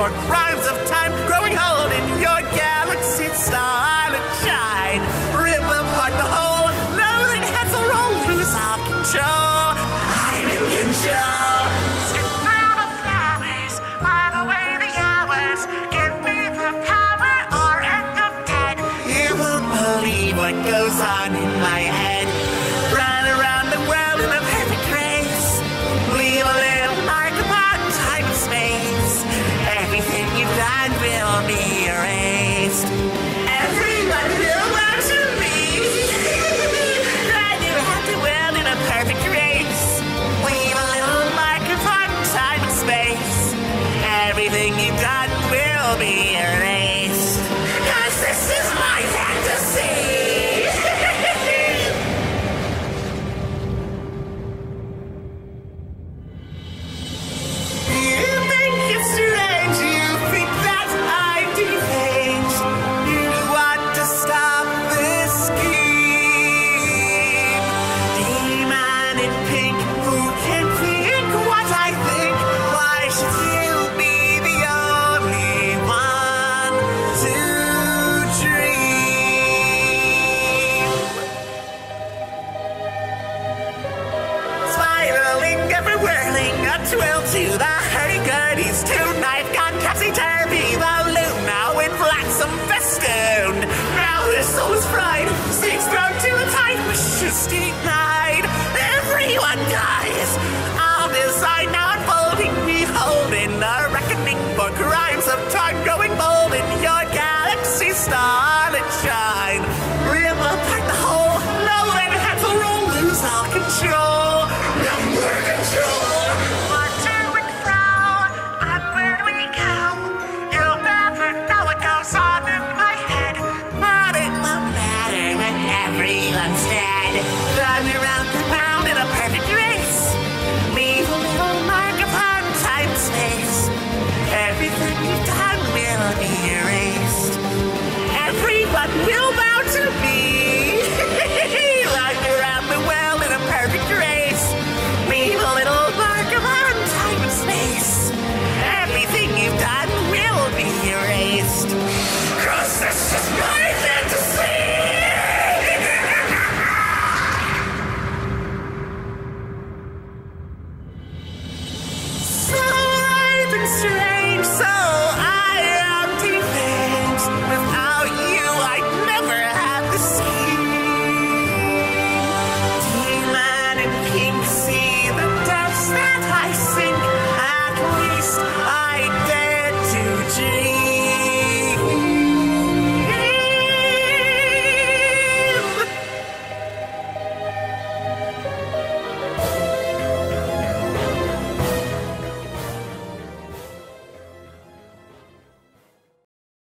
for crimes of time, growing old in your galaxy, starlit shine. Rip apart the whole, loaded heads will roll, lose all control. I'm in control. Sit through the flowers, fly away the hours. Give me the power or end up dead. You won't believe what goes on in my head. Run around the world in a perfect race. Leave a little mark upon time and space. Everything you've done will be erased. Everyone will want to be. Run around the world in a perfect race. Leave a little mark upon time and space. Everything you've done will be erased. 'Cause this is my fantasy. Twill to the hurdy-gurdies, two-knife gun, topsy-turvy, the loot now in flotsam festooned. Now this soul is fried, stakes thrown to a tide, wishes denied. Everyone dies. All design now unfolding, beholding a reckoning for crimes of time, growing bold in your galaxy, starlit shine. Rip apart the whole, low-end heads will roll, lose all control. Number control. Everyone's dead. Run around the round in a perfect race. Leave a little mark upon time and space. Everything you've done will be erased. Everyone will bow to me. Run around the world in a perfect race. Leave a little mark upon time and space. Everything you've done will be erased. 'Cause this is my fantasy. Strange.